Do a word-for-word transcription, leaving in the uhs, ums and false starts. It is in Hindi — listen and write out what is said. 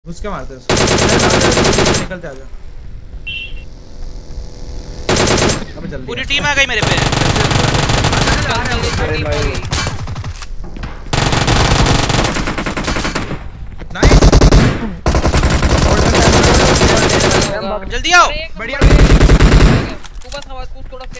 घुस के मारते हैं उसको। निकलते आ जा। अबे जल्दी पूरी टीम आ गई मेरे पे। अरे भाई नाइस जल्दी आओ। बढ़िया तू बस आवाज पूछ थोड़ा